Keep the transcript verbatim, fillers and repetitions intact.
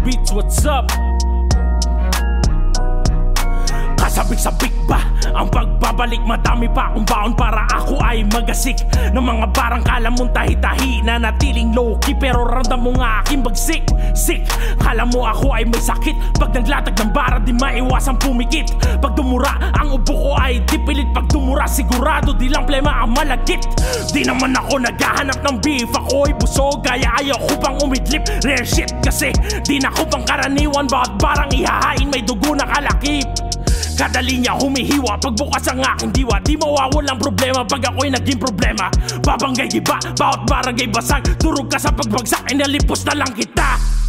Beats, what's up? Kasabik-sabik ba ang pagbabalik? Madami pa akong baon para ako ay magasik ng mga barang kala mong tahi-tahi na natiling low-key, pero ramdam mo nga aking bagsik. Sick, kala mo ako ay may sakit. Pag naglatag ng bara di maiwasang pumikit. Pag dumura ang ubo ko ay di pilit. Pag dumura sigurado di lang plema ang malagkit. Di naman ako naghahanap ng beef, ako'y busog kaya ayaw ko pang umidlip. Rare shit kasi di na ko pang karaniwan. Bawat barang ihahain may dugo na kalakip. Kada linya humihiwa pagbukas ang aking diwa. Di mawawalang problema pag ako'y naging problema. Babanggay giba, bawat barangay basag. Durog ka sa pagbagsak, inalipos na lang kita.